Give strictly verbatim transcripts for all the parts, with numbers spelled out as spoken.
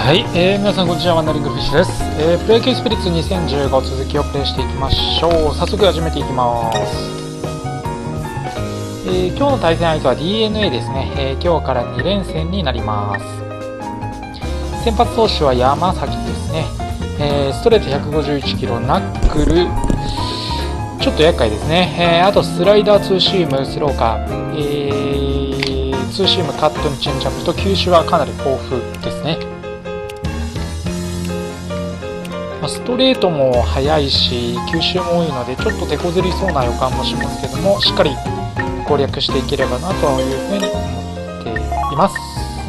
はい、えー、皆さんこんにちは、ワンダリングフィッシュです。えー、プロ野球スピリッツにせんじゅうご続きをプレイしていきましょう。早速始めていきます。えー、今日の対戦相手は ディーエヌエー ですね。えー、今日からに連戦になります。先発投手は山崎ですね。えー、ストレートひゃくごじゅういちキロ、ナックルちょっと厄介ですね。えー、あとスライダー、ツーシーム、スローカー、えー、ツーシーム、カットにチェンジアップと球種はかなり豊富ですね。ストレートも速いし球種も多いのでちょっと手こずりそうな予感もしますけども、しっかり攻略していければなというふうに思っています。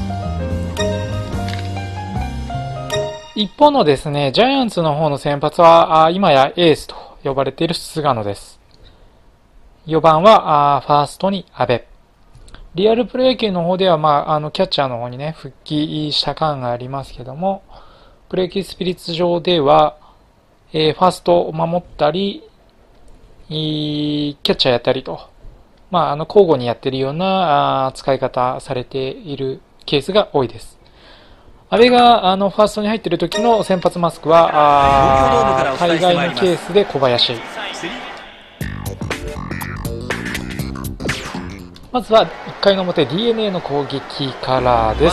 一方のですねジャイアンツの方の先発は今やエースと呼ばれている菅野です。よばんはファーストに阿部。リアルプロ野球の方では、まあ、あのキャッチャーの方にね復帰した感がありますけども、プロ野球スピリッツ上では、えー、ファーストを守ったり、キャッチャーやったりと、まあ、あの交互にやっているような使い方されているケースが多いです。阿部があのファーストに入っている時の先発マスクは大概のケースで小林。まずはいっかいの表 ディーエヌエー の攻撃からです。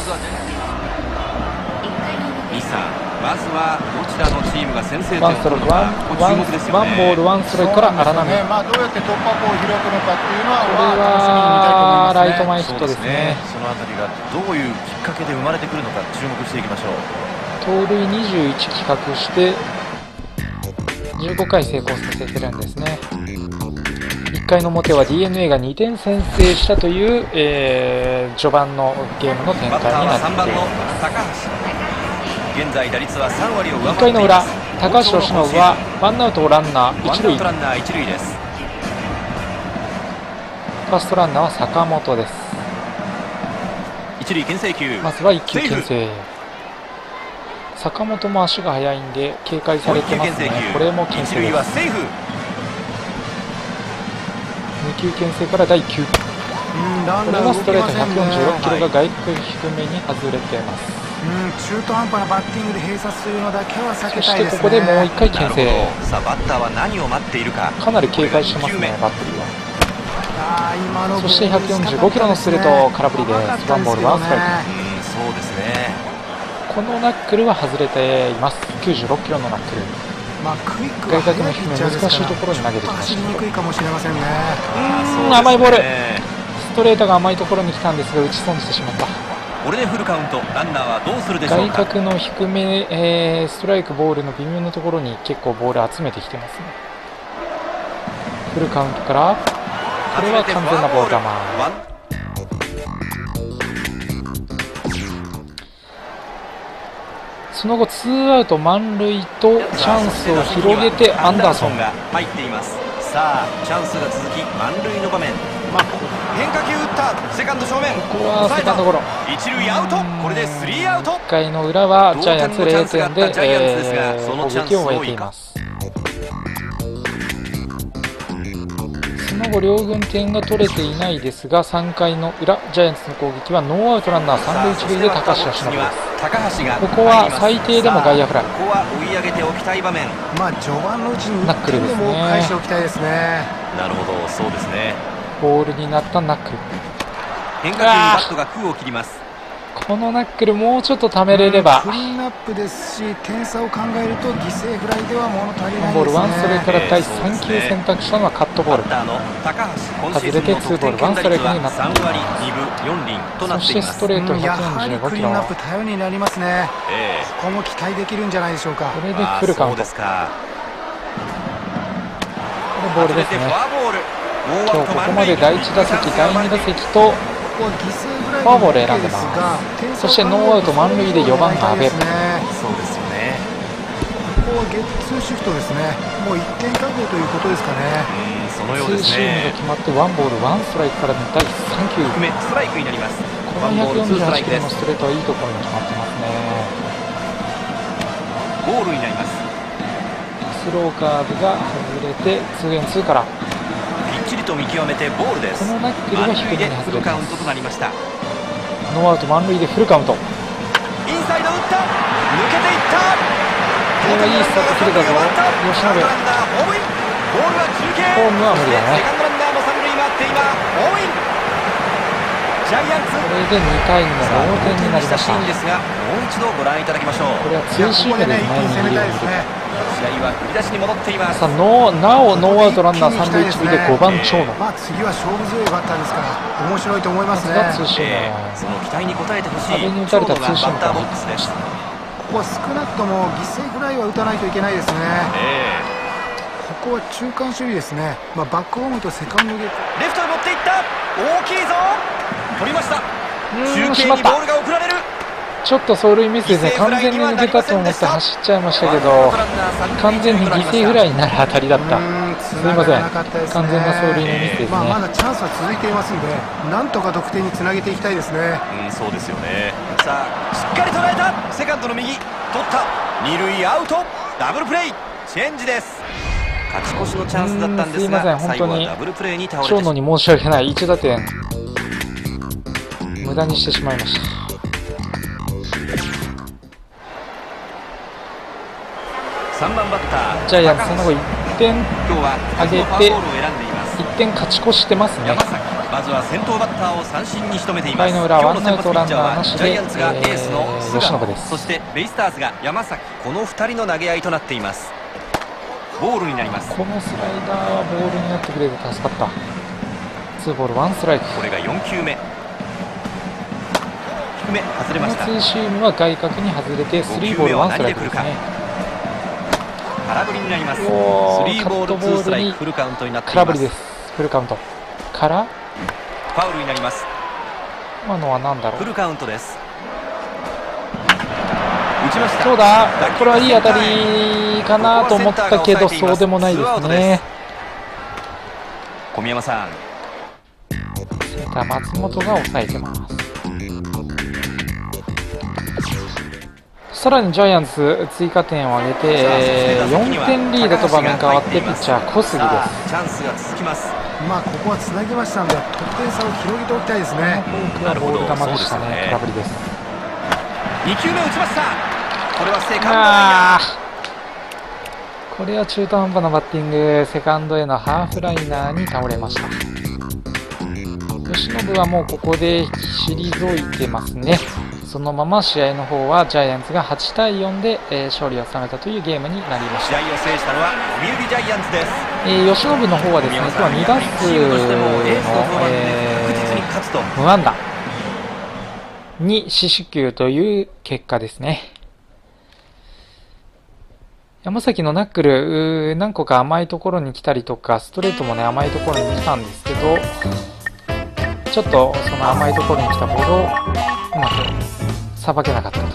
まずはどちらのチームが先制点を取るのか注目ですよね。 ワンボールワンストライクから荒波、ね、 まあ、どうやって突破口を開くのかっていうのはこれはライト前ヒットですね。 そのあたりがどういうきっかけで生まれてくるのか注目していきましょう。 盗塁にじゅういち企画してじゅうごかい成功させてるんですね。いっかいの表は ディーエヌエー がにてん先制したという、えー、序盤のゲームの展開になっています。 現在打率はさんわりを上いっかいの裏、高橋由伸はワンアウトランナー一塁。 ランナー一塁です。 ファーストランナーは坂本です。 一塁牽制球。 まずはいっきゅう牽制。坂本も足が速いんで警戒されてますね。これも牽制です。にきゅう牽制からだいいっきゅう。これはストレートひゃくよんじゅうろっキロが外角低めに外れています。 うん、中途半端なバッティングで閉鎖するのだけは避けたいですね。 そしてここでもういっかい牽制。 さあバッターは何を待っているか。 かなり警戒してますね、バッテリーは。 あ今のそしてひゃくよんじゅうごキロのストレート空振りです。ワンボールワンストライク。 うんそうですね。 このナックルは外れています。きゅうじゅうろっキロのナックル。 まあ、クイックは外角の低め難しいところに投げてきました。 走りにくいかもしれませんね。 うん、甘いボール。ストレートが甘いところに来たんですが打ち損じてしまった。 これでフルカウント。ランナーはどうするでしょうか。 外角の低め、えー、ストライクボールの微妙なところに結構ボール集めてきてますね。フルカウントからこれは完全なボール球。その後ツーアウト満塁とチャンスを広げてアンダーソンが入っています。さあチャンスが続き満塁の場面、まあ、変化球打ったセカンド正面、 ここはセカンドゴロ、 一塁アウト。これでスリーアウト。いっかいの裏はジャイアンツれいてんで、えー、攻撃を終えています。その後両軍点が取れていないですが、さんかいの裏ジャイアンツの攻撃はノーアウトランナーさん塁一塁で高橋由伸です。ここは最低でも外野フライ。 ここは追い上げておきたい場面。 まあ序盤のうちにナックルですね。返しておきたいですね。 なるほど、そうですね。 ボールになったナックル。 変化球にバットが空を切ります。 このナックルもうちょっとためれれば。 クリーンアップですし点差を考えると犠牲フライでは物足りないですね。 ボールワンストライクからだいさん球選択したのはカットボール。外れてツーボールワンストライクになっています。そしてストレートひゃくよんじゅうごキロ。 クリーンアップ頼りになりますね。ここも期待できるんじゃないでしょうか。 これでフルカウント。これボールですね。今日ここまでだいいち打席だいに打席とフォアボール選んでます。そしてノーアウト満塁でよばん阿部。 そうですよね。 ここはゲッツーシフトですね。もういってん確保ということですかね。 うんそのようですね。 ツーシームが決まってワンボールワンストライクからのだいさん球。 低めストライクになります。 このひゃくよんじゅうはちキロのストレートはいいところに決まってますね。 ボールになります。 スローカーブが外れてツーエンツーからきっちりと見極めてボールです。 このナックルが低めに外れてます。 フルカウントとなりました。 ノーアウト満塁でフルカウント。 インサイド打った。 けていった。 これはいいスタート切れたぞ。由伸。 ランナーホームイン。ボールは中継。 ホームは無理だね。 セカンドランナーも三塁回って今ホームイン。ジャイアンツ、 これでにたいにの同点になりました。 シーンですが、もう一度ご覧いただきましょう。 これはツーシームですね。 攻めたいですね。 試合は振り出しに戻っています。 さあノーなおノーアウトランナー三塁一塁でごばん長野。 まあ次は勝負強いバッターですから面白いと思いますね。 ツーシーム、 えー、その期待に応えてほしい。 壁に打たれたツーシームバッターボックスです。 ここは少なくとも犠牲フライは打たないといけないですね。 えー、ここは中間守備ですね。まあ、バックホームとセカンドゲット。 レフトへ持っていった。大きいぞ。取りました。中継にボールが送られる。 ちょっと走塁ミスですね。完全に抜けたと思って走っちゃいましたけど、完全に犠牲フライになる当たりだった。すみません、完全な走塁のミスですね。 まあ、まだチャンスは続いていますので、なんとか得点につなげていきたいですね。 うん、そうですよね。さあ、しっかり捉えた。セカンドの右、取った。二塁アウト。ダブルプレー、チェンジです。勝ち越しのチャンスだったんですが、最後はダブルプレーに倒れてしまいました。 長野に申し訳ない。いち打点無駄にしてしまいました。 さんばんバッタージャイアンツその後いってん上げていってん勝ち越してますね。 まずは先頭バッターを三振に仕留めています。 回の裏ワンアウトランナーなしでジャイアンツがエースの由伸です。 そしてベイスターズが山崎、このふたりの投げ合いとなっています。ボールになります。 このスライダーはボールになってくれて助かった。ツーボールワンストライク。 これがよんきゅうめ。低め外れました。 このツーシームは外角に外れてスリーボールワンストライクですね。 空振りになります。スリーボールツーストライク、フルカウントになっています。 空振りです。フルカウントからファウルになります。 今のは何だろう。 フルカウントです。打ちました。 そうだ、これはいい当たりかなと思ったけど、そうでもないですね。 小宮山さん、 センター松本が抑えてます。さらにジャイアンツ追加点を挙げて、えー、よんてんリードと場面変わってピッチャー小杉です。 チャンスが続きます。 まあここはつなぎましたので得点差を広げておきたいですね。 多くはボール球でしたね。空振りです。 にきゅうめ打ちました。これはセカンドあー、これは中途半端なバッティング。セカンドへのハーフライナーに倒れました。由伸はもうここで退いてますね。そのまま試合の方はジャイアンツがはちたいよんで、えー、勝利を収めたというゲームになりました。 試合を制したのは読売ジャイアンツです。 えー、由伸の方はですね、今日はに打数の、えー、無安打に四死球という結果ですね。山崎のナックル何個か甘いところに来たりとか、ストレートもね甘いところに来たんですけど、ちょっとその甘いところに来たボールをうまくさばけなかったと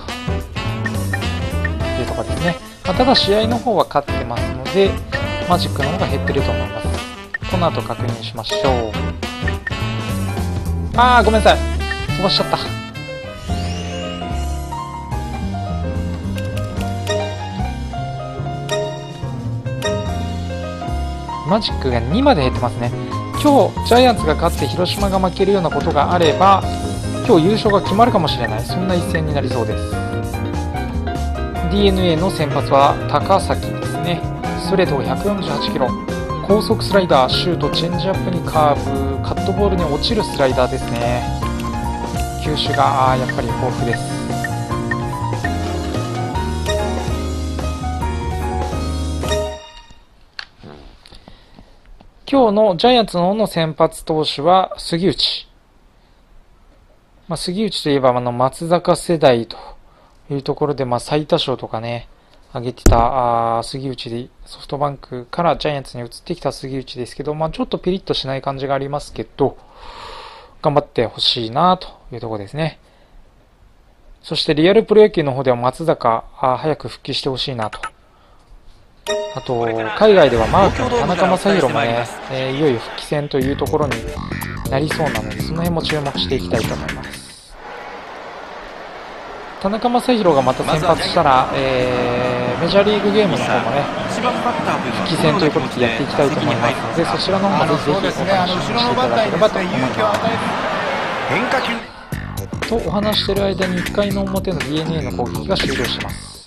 いうところですね。まあ、ただ試合の方は勝ってますので、マジックの方が減ってると思います。この後確認しましょう。あー、ごめんなさい、飛ばしちゃった。マジックがにまで減ってますね。今日ジャイアンツが勝って広島が負けるようなことがあれば、今日優勝が決まるかもしれない、そんな一戦になりそうです。 ディーエヌエー の先発は高崎ですね。ストレートがひゃくよんじゅうはちキロ、高速スライダー、シュート、チェンジアップにカーブ、カットボールに落ちるスライダーですね。球種がやっぱり豊富です。今日のジャイアンツの方の先発投手は杉内。まあ、杉内といえばあの松坂世代というところで、まあ、最多勝とかね、挙げてたあ杉内で、ソフトバンクからジャイアンツに移ってきた杉内ですけど、まあ、ちょっとピリッとしない感じがありますけど、頑張ってほしいなというところですね。そしてリアルプロ野球の方では松坂、あ早く復帰してほしいなと。あと、海外ではマークの田中将大もね、えー、いよいよ復帰戦というところになりそうなので、その辺も注目していきたいと思います。田中将大がまた先発したら、えー、メジャーリーグゲームの方もね、復帰戦ということでやっていきたいと思いますので、そちらの方もぜひぜひお楽しみにしていただければと思います。 変化球とお話している間にいっかいの表の ディーエヌエー の攻撃が終了します。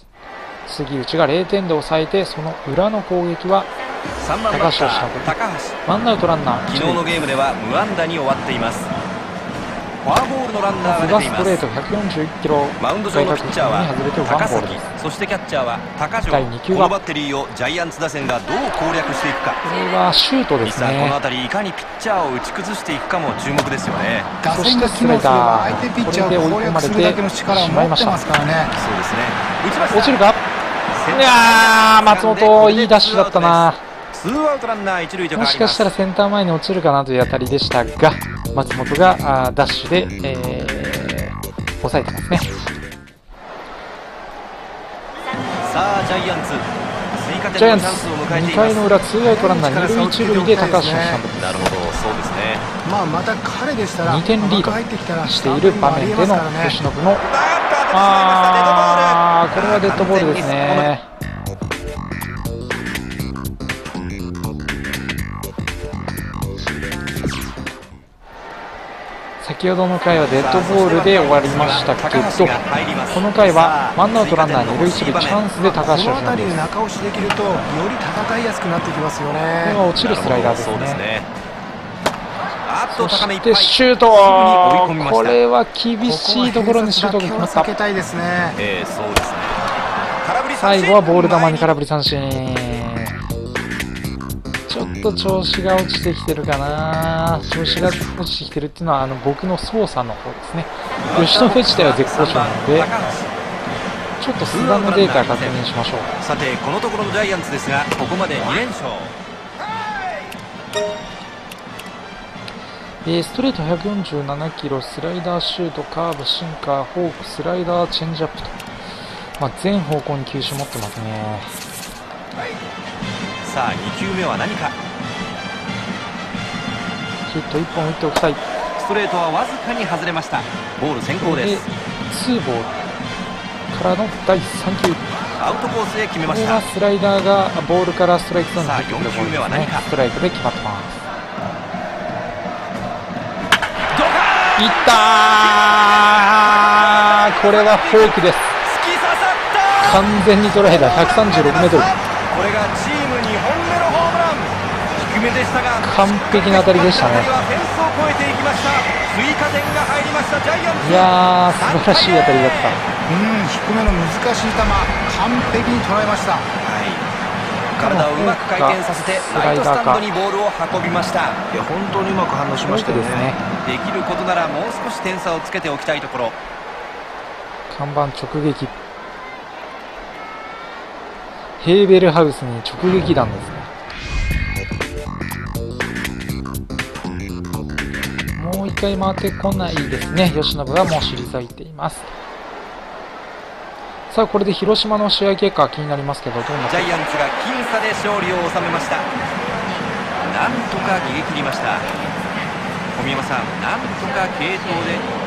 杉内がれいてんで抑えて、その裏の攻撃はさんばんバッター高橋。 ワンアウトランナー。 昨日のゲームでは無安打に終わっています。フォアボールのランナーが出ています。 ストレートひゃくよんじゅういちキロ。 マウンド上のピッチャーは高崎、そしてキャッチャーは高城。このバッテリーをジャイアンツ打線がどう攻略していくか。 これはシュートですね。 この辺りいかにピッチャーを打ち崩していくかも注目ですよね。 そしてスライダー、相手ピッチャーを攻略するだけの力を持ってますからね。 そうですね。 落ちるか。いやー、松本いいダッシュだったな。 ツーアウトランナー一塁と変わります。 もしかしたらセンター前に落ちるかなという当たりでしたが、松本があダッシュで、えー、抑えてますね。 さあジャイアンツ追加ジャイアンツ点のチャンスを迎えています。 にかいの裏ツーアウトランナーに塁一塁で高橋のスタンドです。 なるほど、そうですね。 まあまた彼でしたらにてんリード入ってきたらしている場面での吉信のあーこれはデッドボールですね。先ほどの回はデッドボールで終わりましたけど、この回はワンアウトランナーに塁一塁チャンスで高橋この由伸です。 辺りで中押しできるとより戦いやすくなってきますよこれね。 は落ちるスライダーですね。 そうですね。あっとそ高めいっぱい。 してシュート、これは厳しいところにシュートが決まった。 避けたいですね。 えー、そうですね。空振り三振。 最後はボール球に空振り三振。ちょっと調子が落ちてきてるかな。調子が落ちてきてるっていうのはあの僕の操作の方ですね。吉信自体は絶好調なので、ちょっと須田のデータ確認しましょう。 さてこのところのジャイアンツですが、ここまでに連勝。 えー、ストレートひゃくよんじゅうななキロ、スライダー、シュート、カーブ、シンカー、フォーク、スライダー、チェンジアップと、まあ、全方向に球種持ってますね。 さあに球目は何か。 ヒットいっぽん打っておきたい。 ストレートはわずかに外れました。ボール先行です。 ツーボールからのだいさん球。 アウトコースへ決めました。 これはスライダーがボールからストライクゾーンに入ってくるボールさあよん球目は何か。 ストライクで決まってます。 どうか。 いったー、これはフォークです。 突き刺さった。 完全に捉えた。ひゃくさんじゅうろくメートル。 これがチームにほんめのホームラン。低めでしたが完璧な当たりでしたね。 フェンスを越えていきました。追加点が入りましたジャイアンツ。 いやー、素晴らしい当たりだった。 うん低めの難しい球完璧に捉えました。 はい、体をうまく回転させてライトスタンドにボールを運びました。 いや本当にうまく反応しましたよね。 できることならもう少し点差をつけておきたいところ。 看板直撃。ヘーベルハウスに直撃弾ですね。もう一回回ってこないですね。吉信はもう退いています。さあこれで広島の試合結果気になりますけど、どうなジャイアンツが僅差で勝利を収めました。なんとか逃げ切りました。小宮山さん、なんとか継投で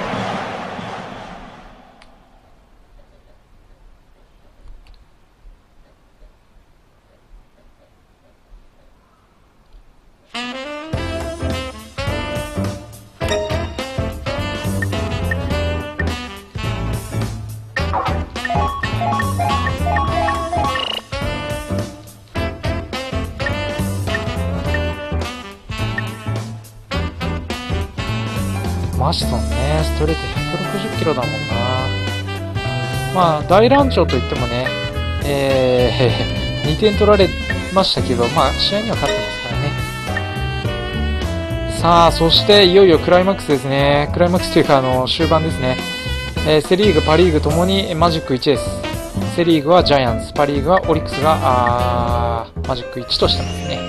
マシソンね、ストレートひゃくろくじゅっキロだもんな。まあ大乱調といってもね、えー、にてん取られましたけど、まあ試合には勝ってますからね。さあそしていよいよクライマックスですね。クライマックスというかあの終盤ですね。えー、セリーグパリーグともにマジックいちです。セリーグはジャイアンツ、パリーグはオリックスがあーマジックいちとしてますね。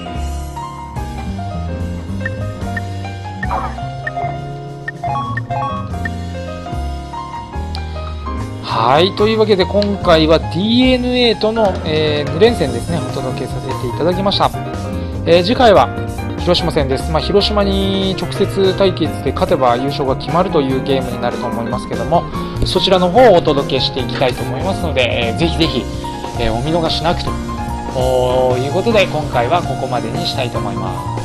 はい、というわけで今回は ディーエヌエー との、えー、に連戦ですね、お届けさせていただきました。えー、次回は広島戦です。まあ、広島に直接対決で勝てば優勝が決まるというゲームになると思いますけども、そちらの方をお届けしていきたいと思いますので、えー、ぜひぜひ、えー、お見逃しなくということで今回はここまでにしたいと思います。